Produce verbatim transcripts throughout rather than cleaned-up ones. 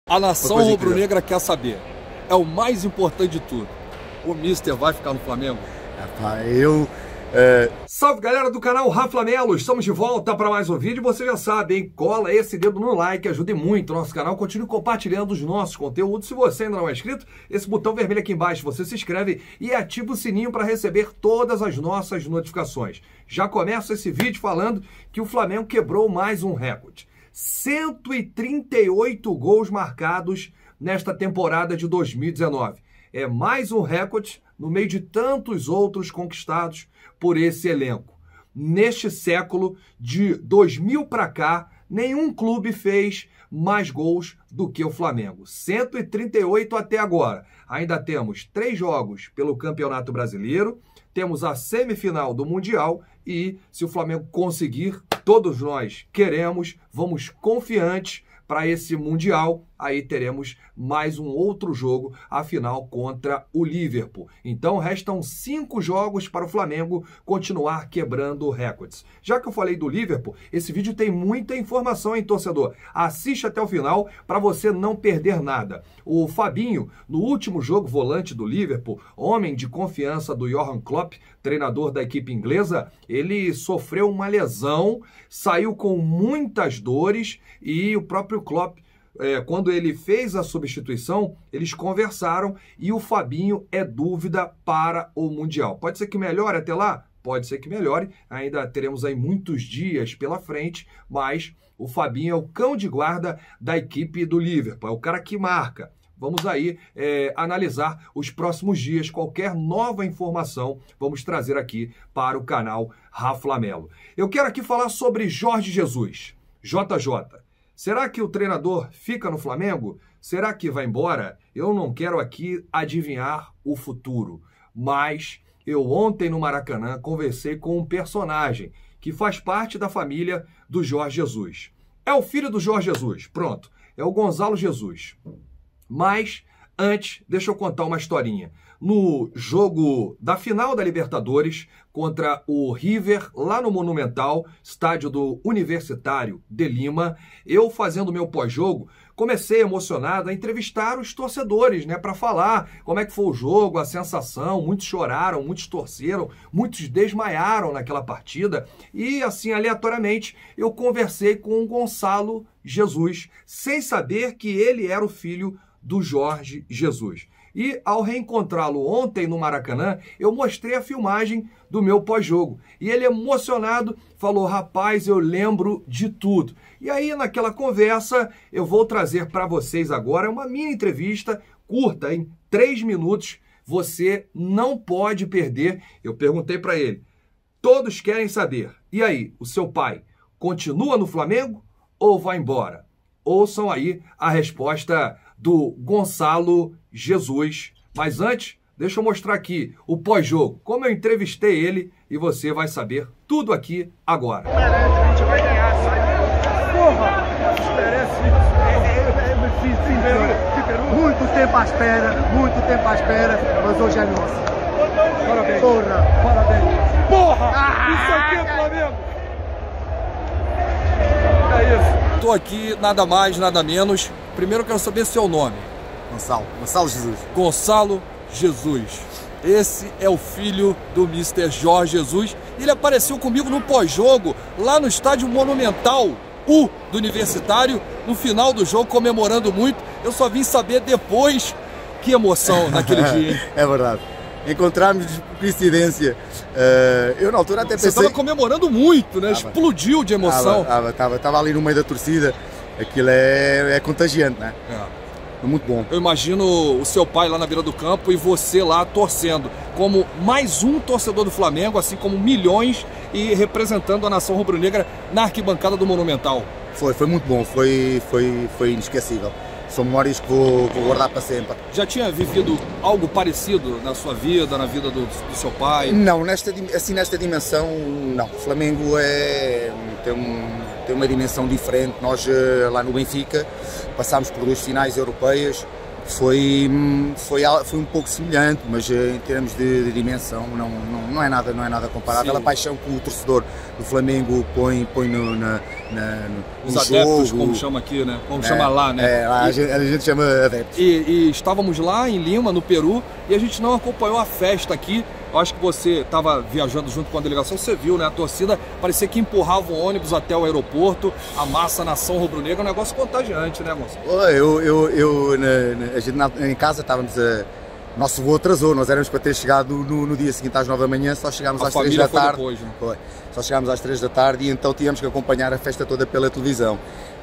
A nação rubro-negra quer saber. É o mais importante de tudo. O Mister vai ficar no Flamengo? Rapaz, eu... É... Salve, galera do canal Raflamelo, estamos de volta para mais um vídeo. Você já sabe, hein? Cola esse dedo no like, ajude muito o nosso canal. Continue compartilhando os nossos conteúdos. Se você ainda não é inscrito, esse botão vermelho aqui embaixo, você se inscreve e ativa o sininho para receber todas as nossas notificações. Já começo esse vídeo falando que o Flamengo quebrou mais um recorde. cento e trinta e oito gols marcados nesta temporada de dois mil e dezenove. É mais um recorde no meio de tantos outros conquistados por esse elenco. Neste século, de dois mil para cá, nenhum clube fez mais gols do que o Flamengo. cento e trinta e oito até agora. Ainda temos três jogos pelo Campeonato Brasileiro, temos a semifinal do Mundial e, se o Flamengo conseguir, todos nós queremos, vamos confiantes para esse Mundial, aí teremos mais um outro jogo, a final contra o Liverpool. Então restam cinco jogos para o Flamengo continuar quebrando recordes. Já que eu falei do Liverpool, esse vídeo tem muita informação, hein, torcedor? Assiste até o final para você não perder nada. O Fabinho, no último jogo volante do Liverpool, homem de confiança do Jürgen Klopp, treinador da equipe inglesa, ele sofreu uma lesão, saiu com muitas dores e o próprio Klopp, É, quando ele fez a substituição, eles conversaram e o Fabinho é dúvida para o Mundial. Pode ser que melhore até lá? Pode ser que melhore. Ainda teremos aí muitos dias pela frente, mas o Fabinho é o cão de guarda da equipe do Liverpool. É o cara que marca. Vamos aí é, analisar os próximos dias. Qualquer nova informação vamos trazer aqui para o canal Raflamelo. Eu quero aqui falar sobre Jorge Jesus, J J. Será que o treinador fica no Flamengo? Será que vai embora? Eu não quero aqui adivinhar o futuro, mas eu ontem no Maracanã conversei com um personagem que faz parte da família do Jorge Jesus. É o filho do Jorge Jesus, pronto, é o Gonzalo Jesus. Mas antes, deixa eu contar uma historinha. No jogo da final da Libertadores contra o River, lá no Monumental, estádio do Universitário de Lima, eu fazendo meu pós-jogo, comecei emocionado a entrevistar os torcedores, né, para falar como é que foi o jogo, a sensação. Muitos choraram, muitos torceram, muitos desmaiaram naquela partida e, assim, aleatoriamente, eu conversei com o Gonçalo Jesus, sem saber que ele era o filho do Jorge Jesus. E ao reencontrá-lo ontem no Maracanã, eu mostrei a filmagem do meu pós-jogo. E ele, emocionado, falou: rapaz, eu lembro de tudo. E aí, naquela conversa, eu vou trazer para vocês agora uma mini entrevista curta, em três minutos. Você não pode perder. Eu perguntei para ele: todos querem saber, e aí, o seu pai continua no Flamengo ou vai embora? Ouçam aí a resposta do Gonçalo Jesus. Mas antes, deixa eu mostrar aqui o pós-jogo, como eu entrevistei ele, e você vai saber tudo aqui agora. A gente vai ganhar, sabe? Porra! Merece. É difícil, muito tempo à espera, muito tempo à espera, mas hoje é nosso. Parabéns. Porra! Parabéns. Porra! Ah, isso aqui é Flamengo! É isso. Tô aqui, nada mais, nada menos. Primeiro eu quero saber seu nome. Gonçalo, Gonçalo Jesus. Gonçalo Jesus. Esse é o filho do Mister Jorge Jesus. Ele apareceu comigo no pós-jogo, lá no estádio Monumental U do Universitário, no final do jogo, comemorando muito. Eu só vim saber depois. Que emoção naquele dia, hein? É verdade. Encontramos por coincidência. Uh, eu na altura até pensei... Você estava comemorando muito, né? Tava. Explodiu de emoção. Estava, estava, estava ali no meio da torcida. Aquilo é, é contagiante, né? É. É muito bom. Eu imagino o seu pai lá na beira do campo e você lá torcendo, como mais um torcedor do Flamengo, assim como milhões, e representando a nação rubro-negra na arquibancada do Monumental. Foi, foi muito bom, foi, foi, foi inesquecível. São memórias que vou, vou guardar para sempre. Já tinha vivido algo parecido na sua vida, na vida do, do seu pai? Não, nesta, assim, nesta dimensão, não. O Flamengo é, tem, um, tem uma dimensão diferente. Nós, lá no Benfica, passámos por duas finais europeias. Foi, foi, foi um pouco semelhante, mas em termos de, de dimensão não, não, não, é nada, não é nada comparável. Sim. A paixão que o torcedor o Flamengo põe, põe no, na, na, no Os adeptos, jogo. como chama aqui, né? Como É, chama lá, né? É, lá E- a, gente, a gente chama adeptos. E, e estávamos lá em Lima, no Peru, e a gente não acompanhou a festa aqui. Eu acho que você estava viajando junto com a delegação, você viu, né? A torcida parecia que empurrava o ônibus até o aeroporto, a massa nação rubro-negra, um negócio contagiante, né, Gonçalo? Pô, Eu, eu, eu na, na, a gente na, em casa estávamos a. Nosso voo atrasou, nós éramos para ter chegado no, no dia seguinte às nove da manhã, só chegámos A às três família da foi tarde. depois, né? Foi. Só chegámos às três da tarde e então tínhamos que acompanhar a festa toda pela televisão.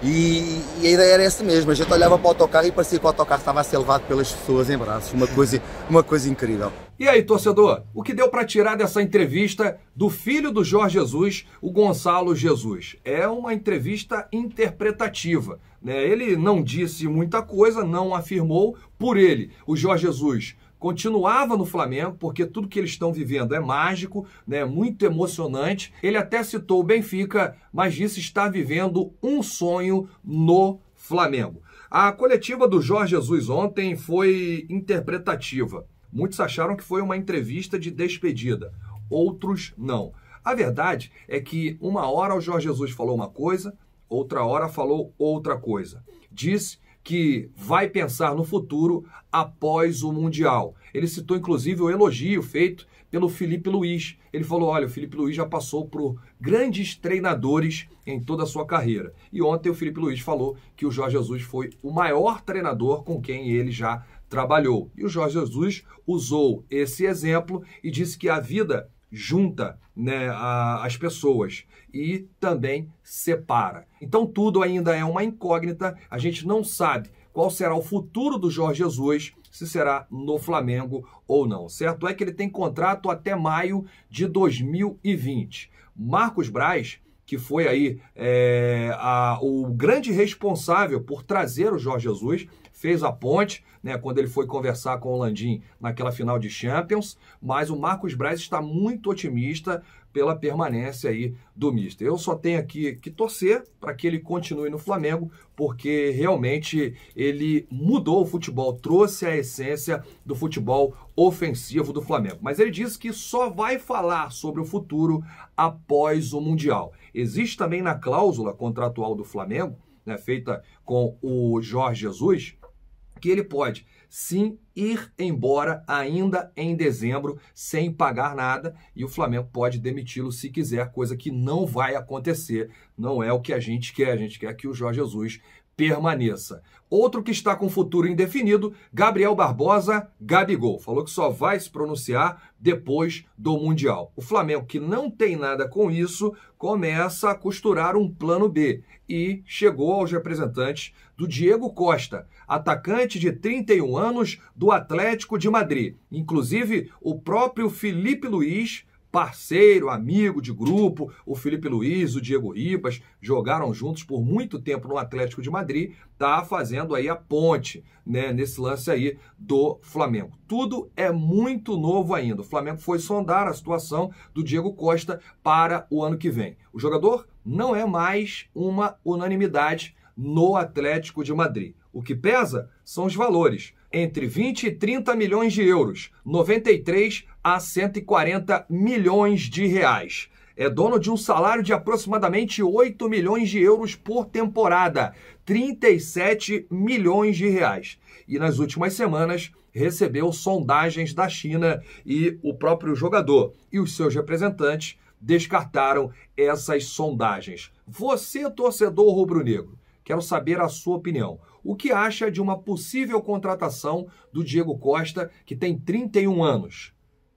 E, e a ideia era essa mesmo, a gente olhava para o autocarro e parecia que o autocarro estava a ser levado pelas pessoas em braços, uma coisa, uma coisa incrível. E aí, torcedor, o que deu para tirar dessa entrevista do filho do Jorge Jesus, o Gonçalo Jesus? É uma entrevista interpretativa, né? Ele não disse muita coisa, não afirmou por ele. O Jorge Jesus continuava no Flamengo, porque tudo que eles estão vivendo é mágico, né? Muito emocionante. Ele até citou o Benfica, mas disse estar vivendo um sonho no Flamengo. A coletiva do Jorge Jesus ontem foi interpretativa. Muitos acharam que foi uma entrevista de despedida, outros não. A verdade é que uma hora o Jorge Jesus falou uma coisa, outra hora falou outra coisa. Disse que vai pensar no futuro após o Mundial. Ele citou, inclusive, o elogio feito pelo Felipe Luiz. Ele falou, olha, o Felipe Luiz já passou por grandes treinadores em toda a sua carreira. E ontem o Felipe Luiz falou que o Jorge Jesus foi o maior treinador com quem ele já trabalhou. E o Jorge Jesus usou esse exemplo e disse que a vida junta, né, a, as pessoas e também separa. Então tudo ainda é uma incógnita, a gente não sabe qual será o futuro do Jorge Jesus, se será no Flamengo ou não. Certo é que ele tem contrato até maio de dois mil e vinte. Marcos Braz, que foi aí é, a, o grande responsável por trazer o Jorge Jesus, fez a ponte, né, quando ele foi conversar com o Landim naquela final de Champions, mas o Marcos Braz está muito otimista pela permanência aí do mister. Eu só tenho aqui que torcer para que ele continue no Flamengo, porque realmente ele mudou o futebol, trouxe a essência do futebol ofensivo do Flamengo. Mas ele disse que só vai falar sobre o futuro após o Mundial. Existe também na cláusula contratual do Flamengo, né, feita com o Jorge Jesus, que ele pode sim ir embora ainda em dezembro sem pagar nada e o Flamengo pode demiti-lo se quiser, coisa que não vai acontecer. Não é o que a gente quer, a gente quer que o Jorge Jesus permaneça. Outro que está com futuro indefinido, Gabriel Barbosa, Gabigol. Falou que só vai se pronunciar depois do Mundial. O Flamengo, que não tem nada com isso, começa a costurar um plano B e chegou aos representantes do Diego Costa, atacante de trinta e um anos do Atlético de Madrid. Inclusive, o próprio Felipe Luiz, parceiro, amigo de grupo, o Felipe Luiz, o Diego Ribas, jogaram juntos por muito tempo no Atlético de Madrid, tá fazendo aí a ponte, né, nesse lance aí do Flamengo. Tudo é muito novo ainda. O Flamengo foi sondar a situação do Diego Costa para o ano que vem. O jogador não é mais uma unanimidade no Atlético de Madrid. O que pesa são os valores. Entre vinte e trinta milhões de euros, noventa e três a cento e quarenta milhões de reais. É dono de um salário de aproximadamente oito milhões de euros por temporada, trinta e sete milhões de reais. E nas últimas semanas recebeu sondagens da China e o próprio jogador e os seus representantes descartaram essas sondagens. Você, torcedor rubro-negro, quero saber a sua opinião. O que acha de uma possível contratação do Diego Costa, que tem trinta e um anos?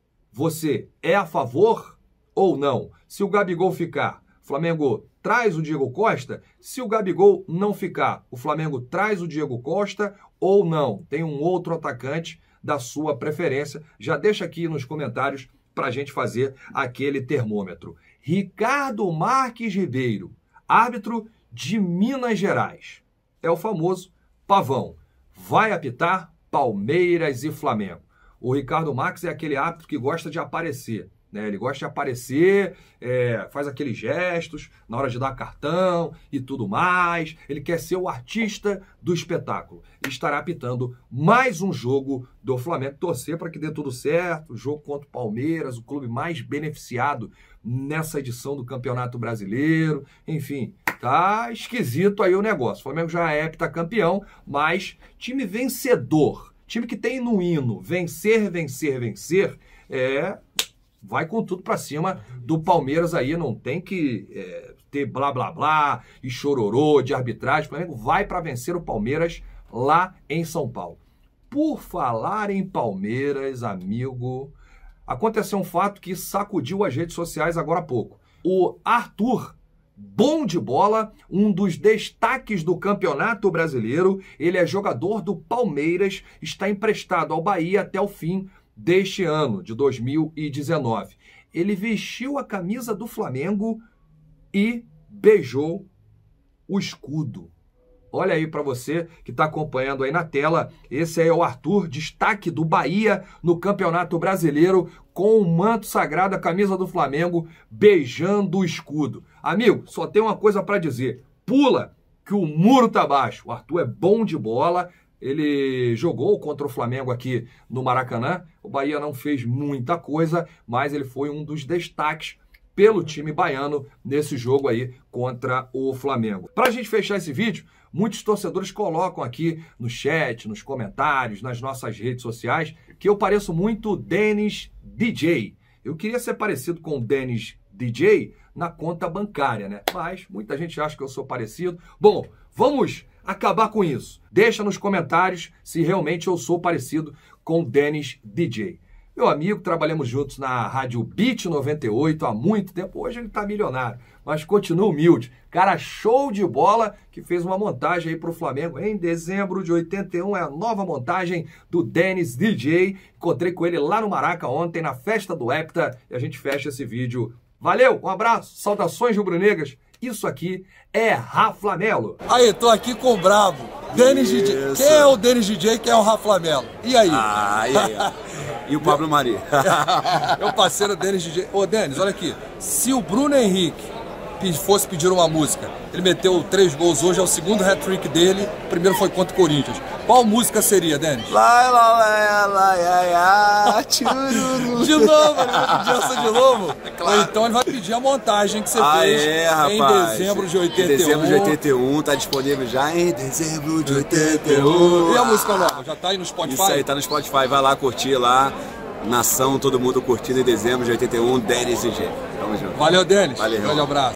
Você é a favor ou não? Se o Gabigol ficar, o Flamengo traz o Diego Costa? Se o Gabigol não ficar, o Flamengo traz o Diego Costa ou não? Tem um outro atacante da sua preferência? Já deixa aqui nos comentários para a gente fazer aquele termômetro. Ricardo Marques Ribeiro, árbitro de Minas Gerais. É o famoso Pavão. Vai apitar Palmeiras e Flamengo. O Ricardo Marques é aquele árbitro que gosta de aparecer. né? Ele gosta de aparecer, é, faz aqueles gestos na hora de dar cartão e tudo mais. Ele quer ser o artista do espetáculo. Ele estará apitando mais um jogo do Flamengo. Torcer para que dê tudo certo. O jogo contra o Palmeiras, o clube mais beneficiado nessa edição do Campeonato Brasileiro. Enfim, tá esquisito aí o negócio. O Flamengo já é heptacampeão, mas time vencedor, time que tem no hino vencer, vencer, vencer, é... vai com tudo pra cima do Palmeiras aí, não tem que é, ter blá blá blá e chororô de arbitragem. O Flamengo vai para vencer o Palmeiras lá em São Paulo. Por falar em Palmeiras, amigo, aconteceu um fato que sacudiu as redes sociais agora há pouco. O Arthur, bom de bola, um dos destaques do Campeonato Brasileiro, ele é jogador do Palmeiras, está emprestado ao Bahia até o fim deste ano, de dois mil e dezenove. Ele vestiu a camisa do Flamengo e beijou o escudo. Olha aí para você que está acompanhando aí na tela, esse aí é o Arthur, destaque do Bahia no Campeonato Brasileiro, com o manto sagrado, a camisa do Flamengo, beijando o escudo. Amigo, só tem uma coisa para dizer, pula que o muro tá baixo. O Arthur é bom de bola, ele jogou contra o Flamengo aqui no Maracanã. O Bahia não fez muita coisa, mas ele foi um dos destaques pelo time baiano nesse jogo aí contra o Flamengo. Para a gente fechar esse vídeo, muitos torcedores colocam aqui no chat, nos comentários, nas nossas redes sociais, que eu pareço muito Dennis D J. Eu queria ser parecido com o Dennis D J na conta bancária, né? Mas muita gente acha que eu sou parecido. Bom, vamos acabar com isso. Deixa nos comentários se realmente eu sou parecido com o Dennis D J. Meu amigo, trabalhamos juntos na Rádio Beat noventa e oito há muito tempo. Hoje ele tá milionário, mas continua humilde. Cara, show de bola, que fez uma montagem aí pro Flamengo em dezembro de oitenta e um. É a nova montagem do Dennis D J. Encontrei com ele lá no Maraca ontem, na festa do Hepta, e a gente fecha esse vídeo. Valeu, um abraço, saudações rubro-negras. Isso aqui é Raflamelo. Aí, tô aqui com o brabo, Dennis D J. Quem é o Dennis D J, quem é o Raflamelo? E aí? Ah, e aí? E o Pablo Mari? É o parceiro Dennis D J. Ô, Dennis, olha aqui. Se o Bruno Henrique fosse pedir uma música, ele meteu três gols hoje, é o segundo hat-trick dele, o primeiro foi contra o Corinthians. Qual música seria, Dennis? Lá, lá, lá, lá, lá, lá, tchururu. De novo, ele vai pedir essa de novo? É claro. Ou então ele vai pedir a montagem que você ah, fez é, rapaz. em dezembro de oitenta e um. Em dezembro de oitenta e um, tá disponível já em dezembro de oitenta e um. E a música nova, já tá aí no Spotify? Isso aí, tá no Spotify, vai lá curtir lá. Nação, todo mundo curtindo em dezembro de oitenta e um, Dennis D J. Tamo junto. Valeu, Dennis. Valeu. Grande abraço.